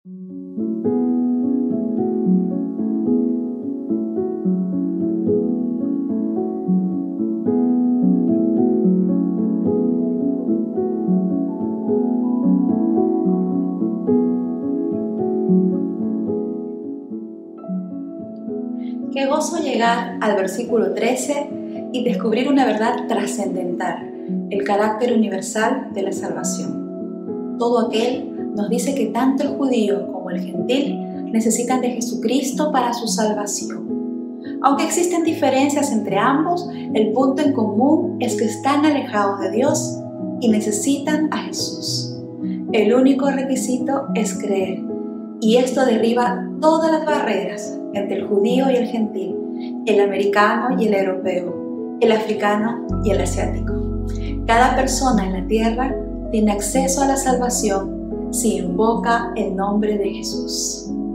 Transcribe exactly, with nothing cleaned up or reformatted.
Qué gozo llegar al versículo trece y descubrir una verdad trascendental, el carácter universal de la salvación. Todo aquel nos dice que tanto el judío como el gentil necesitan de Jesucristo para su salvación. Aunque existen diferencias entre ambos, el punto en común es que están alejados de Dios y necesitan a Jesús. El único requisito es creer, y esto derriba todas las barreras entre el judío y el gentil, el americano y el europeo, el africano y el asiático. Cada persona en la tierra tiene acceso a la salvación si invoca el nombre de Jesús.